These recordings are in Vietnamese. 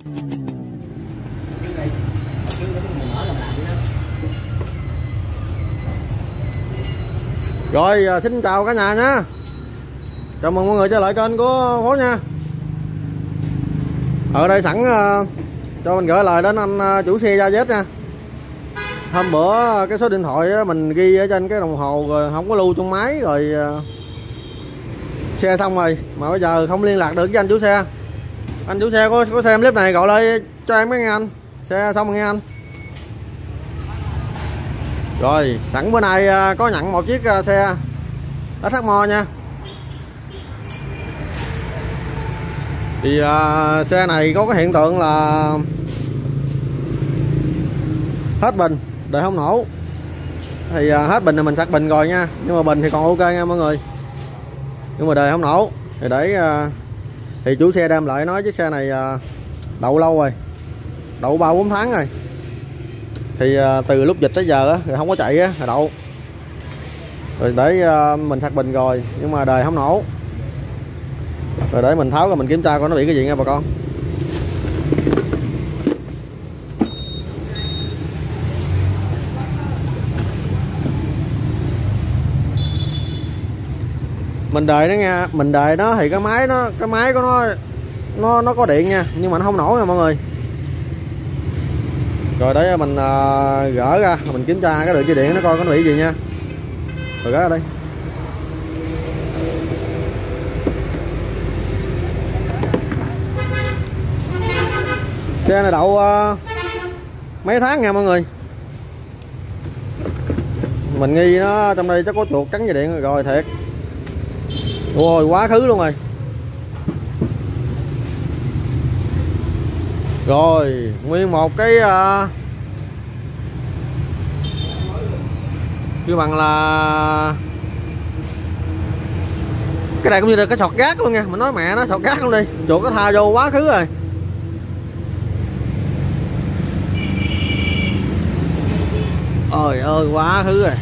Rồi xin chào cả nhà nhé. Chào mừng mọi người trở lại kênh của Phố nha. Ở đây sẵn cho mình gửi lời đến anh chủ xe Gia Z nha. Hôm bữa cái số điện thoại mình ghi ở trên cái đồng hồ rồi không có lưu trong máy rồi xe xong rồi mà bây giờ không liên lạc được với anh chủ xe. Anh chủ xe có xem clip này gọi lại cho em cái nghe anh. Xe xong rồi nghe anh. Rồi sẵn bữa nay có nhận một chiếc xe SHMO nha. Thì xe này có cái hiện tượng là hết bình, đời không nổ. Thì hết bình thì mình sạc bình rồi nha, nhưng mà bình thì còn ok nha mọi người, nhưng mà đời không nổ. Thì để thì chủ xe đem lại nói chiếc xe này đậu lâu rồi, đậu 3-4 tháng rồi. Thì từ lúc dịch tới giờ á, rồi không có chạy á, rồi đậu. Rồi để mình sạc bình rồi nhưng mà đời không nổ. Rồi để mình tháo rồi mình kiểm tra coi nó bị cái gì nha bà con. Mình đời nó nha, mình đời nó thì cái máy của nó có điện nha, nhưng mà nó không nổ nha mọi người. Rồi để mình gỡ ra, mình kiểm tra cái đường dây điện nó coi có nó bị gì nha. Rồi gỡ ra đây. Xe này đậu mấy tháng nha mọi người. Mình nghi nó trong đây chắc có chuột cắn dây điện rồi thiệt. Ôi quá khứ luôn rồi. Rồi nguyên một cái kêu bằng là cái này cũng như là cái sọt gác luôn nha. Mình nói mẹ nó sọt gác luôn đi, chuột nó tha vô quá khứ rồi. Ôi ơi quá khứ rồi,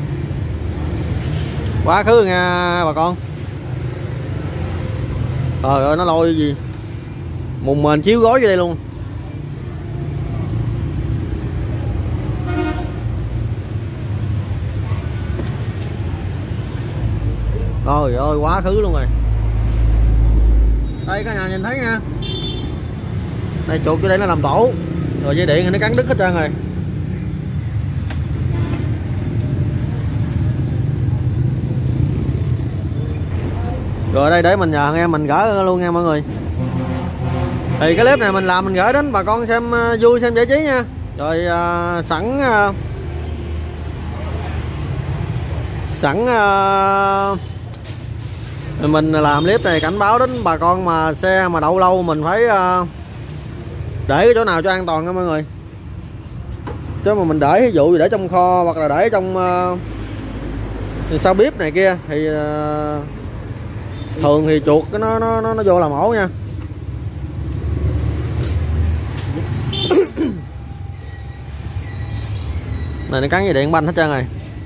quá khứ rồi nha bà con. Trời ơi nó lôi gì mùng mền chiếu gối vô đây luôn. Trời ơi quá khứ luôn rồi. Đây cả nhà nhìn thấy nha, đây chuột vô đây nó làm tổ rồi, dây điện thì nó cắn đứt hết trơn rồi. Rồi đây để mình nhờ anh em mình gỡ luôn nha mọi người. Thì cái clip này mình làm mình gửi đến bà con xem vui, xem giải trí nha. Rồi sẵn mình làm clip này cảnh báo đến bà con mà xe mà đậu lâu mình phải để cái chỗ nào cho an toàn nha mọi người. Chứ mà mình để ví dụ để trong kho hoặc là để trong sau bếp này kia thì thường thì chuột nó vô làm ổ nha. Này nó cắn dây điện banh hết trơn rồi.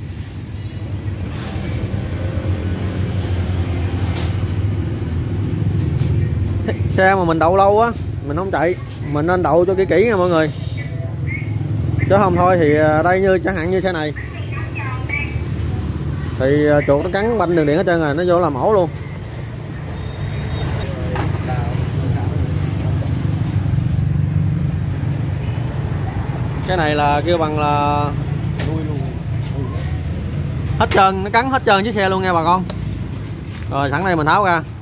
Xe mà mình đậu lâu á, mình không chạy, mình nên đậu cho kỹ nha mọi người. Chứ không thôi thì đây như chẳng hạn như xe này thì chuột nó cắn banh đường điện hết trơn rồi, nó vô làm ổ luôn. Cái này là kêu bằng là hết trơn, nó cắn hết trơn chiếc xe luôn nha bà con. Rồi sẵn đây mình tháo ra.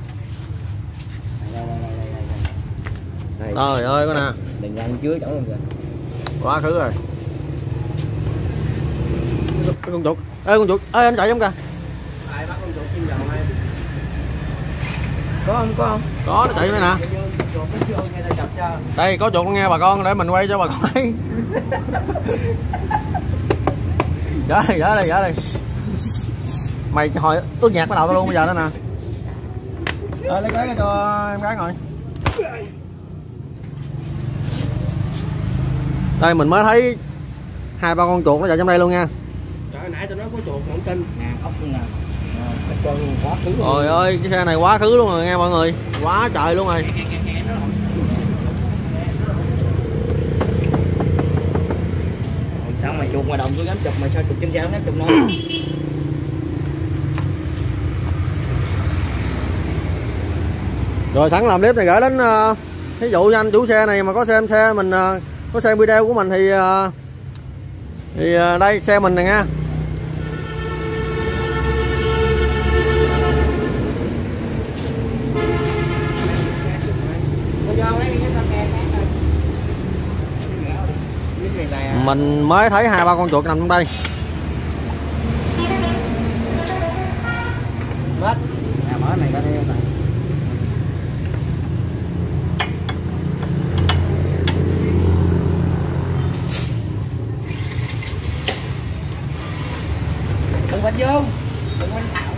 Trời ơi con nè, đừng ăn chứa chỗ luôn kìa. Quá khứ rồi. Cái con chuột, ê con chuột, ê anh chạy giống kìa. Ai bắt con chuột chim dầu hay? Có không? Có, nó chạy đây nè. Đây có chuột nghe bà con, để mình quay cho bà con thấy. Dạ đây. Mày hồi ướt nhạc bắt đầu tao luôn bây giờ đó nè. Rồi lấy cái cho em gái ngồi. Đây mình mới thấy 2-3 con chuột nó chạy trong đây luôn nha. Trời nãy tôi nói có chuột không tin. Nè ốc luôn nè. Quá khứ luôn. Trời ơi cái xe này quá khứ luôn rồi nghe mọi người. Quá trời luôn rồi. chuột ngoài đồng tôi dám chụp, mà sao chụp trên xe không dám chụp nữa. Rồi sẵn làm clip này gửi đến ví dụ như anh chủ xe này mà có xem xe mình, có xem video của mình thì đây xe mình nè nha. Mình mới thấy 2-3 con chuột nằm trong đây. Mất. Mở này ra đây này. Đừng quanh vô. Đừng quanh tạo.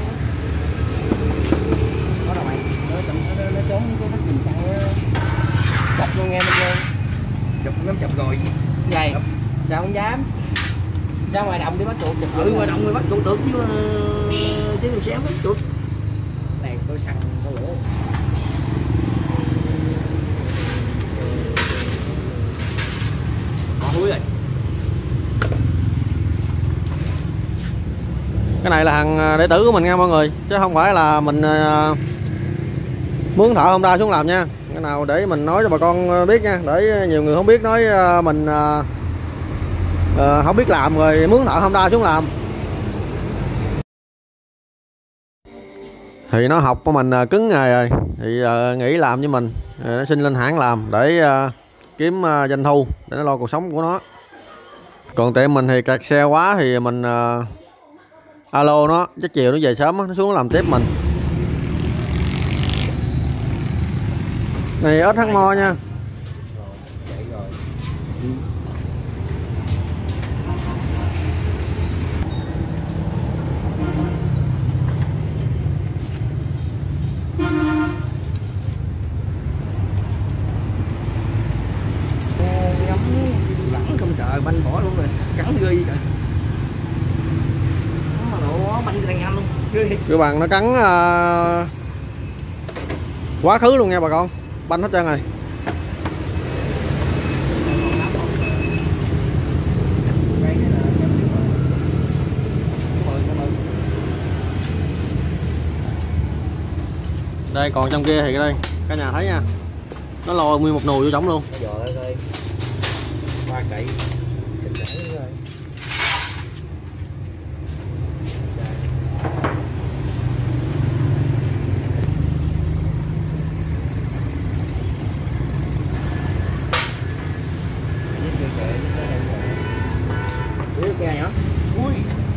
Có đâu mày. Nó trốn với cái bắt chìm xăng. Chụp luôn nghe mình luôn. Chụp cũng dám chụp rồi. Vậy. Sao không dám? Ra ngoài đồng đi bắt chuột. Ngoài đồng người bắt chuột được chứ mình xéo bắt chuột. Này tôi săn có lỗ. Húi rồi. Cái này là hàng đệ tử của mình nha mọi người, chứ không phải là mình muốn thợ Honda xuống làm nha. Cái nào để mình nói cho bà con biết nha, để nhiều người không biết nói mình không biết làm rồi mướn thợ Honda xuống làm. Thì nó học của mình cứng nghề rồi thì nghỉ làm với mình, nó xin lên hãng làm để kiếm doanh thu để nó lo cuộc sống của nó. Còn tiệm mình thì kẹt xe quá thì mình alo nó, chắc chiều nó về sớm nó xuống nó làm tiếp mình. Này ếch thắng mo nha. Lẳng không trời, banh bỏ luôn rồi, cắn ghê trời. Nó mà độ banh ra nhanh luôn. Cái bằng nó cắn quá khứ luôn nha bà con, banh hết trơn rồi. Đây còn trong kia thì đây cả nhà thấy nha, nó lôi nguyên một nùi vô trống luôn. Qua cậy kìa nhá. Ui.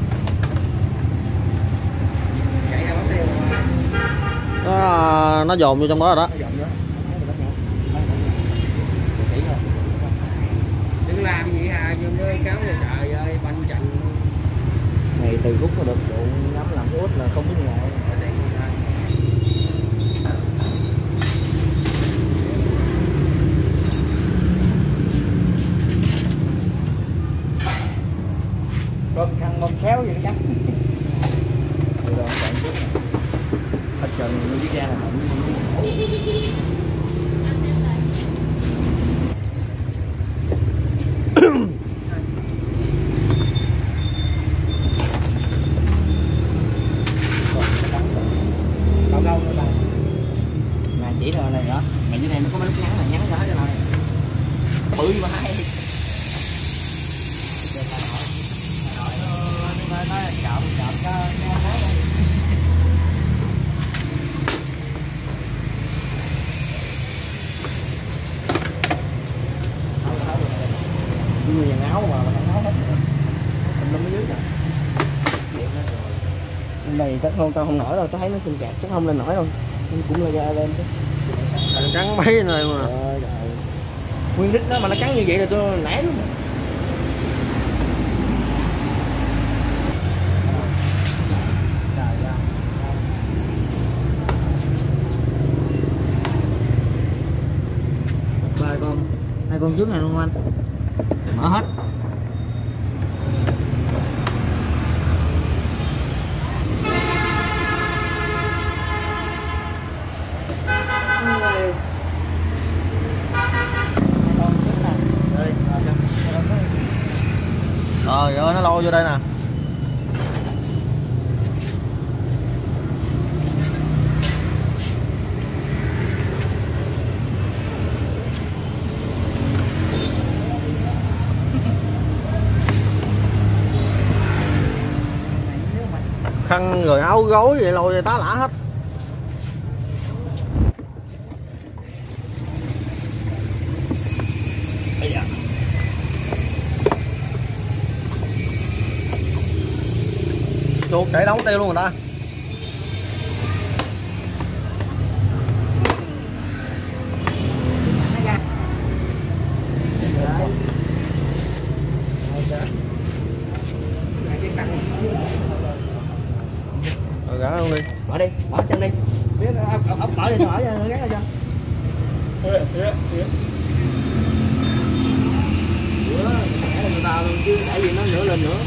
Chạy ra bắn tiêu mà. Nó dồn vô trong đó rồi đó. Đừng làm gì hà, vô nơi cáo này trời ơi, banh chành. Này từ khúc nó được trụ ngắm làm út là không biết ngại. Ở đây con khăn bông khéo vậy nó cắt. Rồi rồi bạn chút. Hết trần nó biết ra là không. Lâu nữa bạn. Mà chỉ là này đó. Ngày dưới đây nó có mấy lúc ngắn là nhắn cho hết rồi. Bự mà hay. Người áo mà áo hết mình lên dưới nè. Này chắc không, tao không nổi đâu, tao thấy nó chung kẹt chắc không lên nổi đâu, cũng là ra lên chứ. Nó cắn mấy này mà. Nguyên đít đó mà nó cắn như vậy là tôi nản luôn. Hai con trước này luôn anh. Mở hết. Rồi lôi vô đây nè. Khăn rồi áo gối vậy lôi tá lả hết. Chuột chạy đóng tiêu luôn người ta. Rồi gã luôn đi. Bỏ đi, bỏ chân đi. Biết ốc bỏ đi thôi, bỏ gắn ra cho. Người ta luôn chứ để gì nó nữa lên nữa.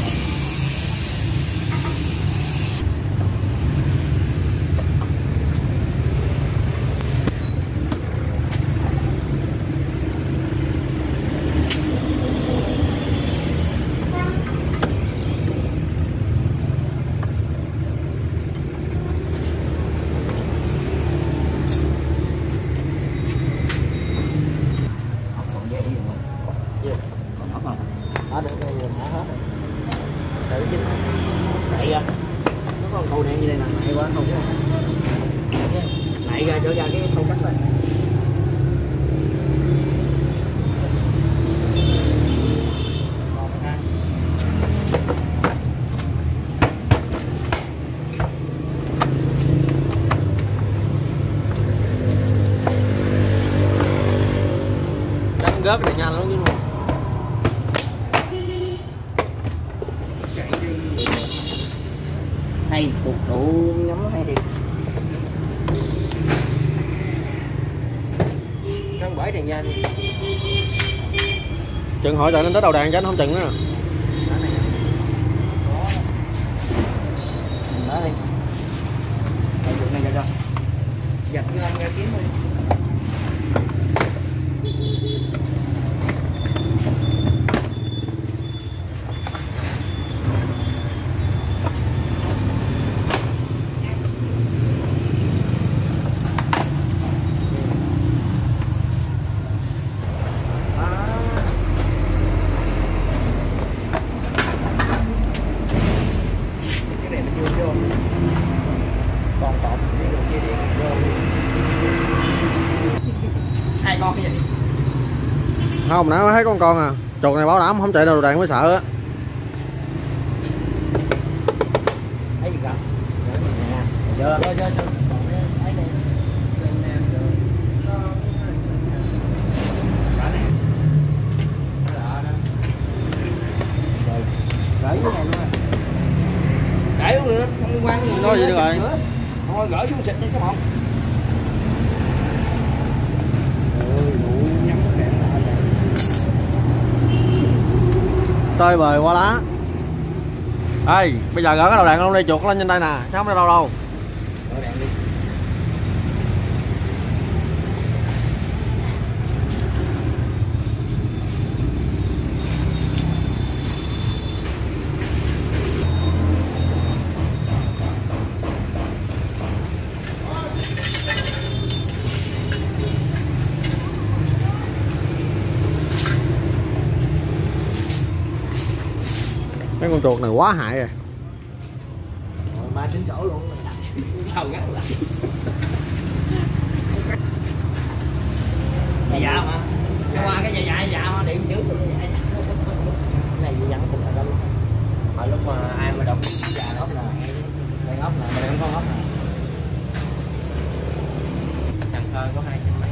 Đẩy ra, nó có con cầu đen như đây nè, hay quá không? Đẩy ra chỗ ra cái khâu cắt rồi. Đánh gớt này nhanh lắm chứ luôn. Hay cục đủ nhắm nó hay thiệt. Cân bởi đèn nhanh. Chừng hỏi chạy lên tới đầu đàn cho anh không chừng á. Đó đi. Đây này cho. Giật cái anh ra kiếm đi. Hai con cái gì? Không, nãy thấy con à. Chuột này bảo đảm không chạy đầu đàn mới sợ á. Thấy gì cả? Giờ để luôn nữa, không liên quan nói gì được rồi. Thôi gỡ xuống xịt đi các bạn. Ôi đủ nhắm nó đẹp lại. Tơi bời qua lá. Ê, bây giờ gỡ cái đầu đàn luôn đi, chuột lên trên đây nè, chứ không đi đâu đâu. Gỡ đèn đi. Cái con chuột này quá hại rồi. Ba tính sổ luôn rồi. Sao gắn lại. Dạ mà. Qua cái dạ mà điểm trước rồi dạ. Cái này dặn cũng là đâu. Hồi lúc mà ai mà đọc dạ ốc là đây ốc là mà không có ốc là. Thằng Thơ có 200 mấy.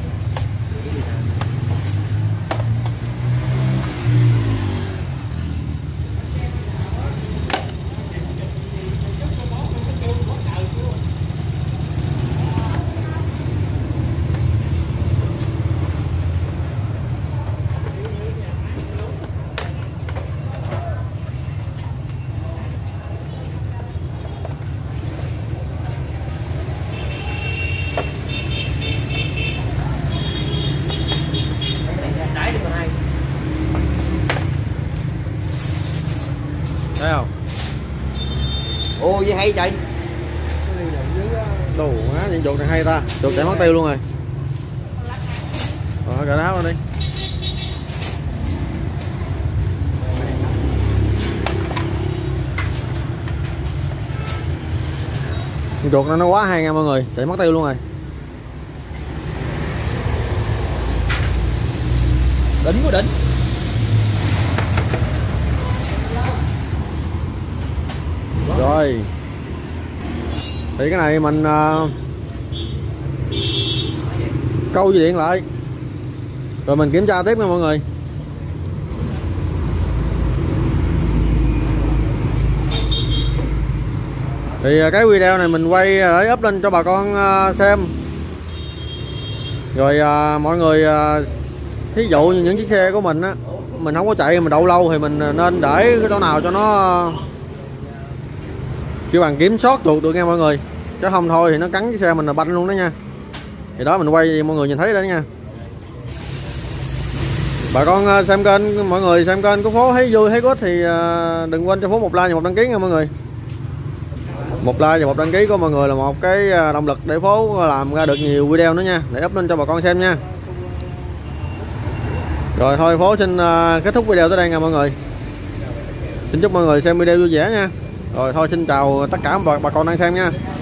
Đồ má, những chuột này hay ta, chuột chạy mất tiêu luôn rồi. Rồi cởi áo ra đi. Con chuột nó quá hay nha mọi người, chạy mất tiêu luôn rồi. Đỉnh quá đỉnh. Rồi thì cái này mình câu dây điện lại rồi mình kiểm tra tiếp nha mọi người. Thì cái video này mình quay để up lên cho bà con xem. Rồi mọi người thí dụ như những chiếc xe của mình á, mình không có chạy mình đậu lâu thì mình nên để cái chỗ nào cho nó kêu bằng kiểm soát chuột được nha mọi người, chứ không thôi thì nó cắn cái xe mình là banh luôn đó nha. Thì đó mình quay mọi người nhìn thấy đó nha. Bà con xem kênh, mọi người xem kênh có Phố thấy vui thấy có ích thì đừng quên cho Phố một like và một đăng ký nha mọi người. Một like và một đăng ký của mọi người là một cái động lực để Phố làm ra được nhiều video nữa nha, để up lên cho bà con xem nha. Rồi thôi Phố xin kết thúc video tới đây nha mọi người. Xin chúc mọi người xem video vui vẻ nha. Rồi thôi xin chào tất cả bà con đang xem nha.